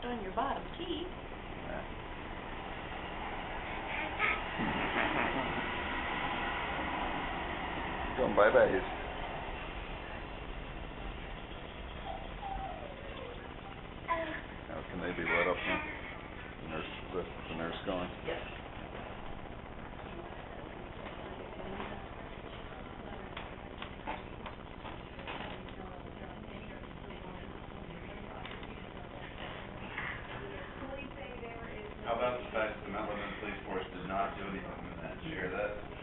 on your bottom teeth. Yeah. Going bye-bye. How can they be let up now? The nurse going? Yes. How about the fact that the Mount Lebanon Police Force did not do anything in that? Did you hear that?